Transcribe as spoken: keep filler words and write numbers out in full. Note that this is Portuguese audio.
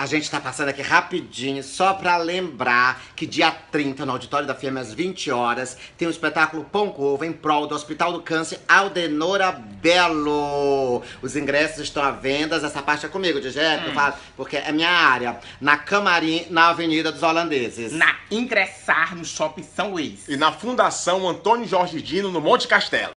A gente tá passando aqui rapidinho, só pra lembrar que dia trinta, no Auditório da Firme, às vinte horas, tem o espetáculo Pão com Ovo em prol do Hospital do Câncer Aldenora Belo. Os ingressos estão à venda, essa parte é comigo, de jeito, hum. eu falo, porque é minha área. Na Camarim, na Avenida dos Holandeses. Na Ingressar, no Shopping São Luís. E na Fundação Antônio Jorge Dino, no Monte Castelo.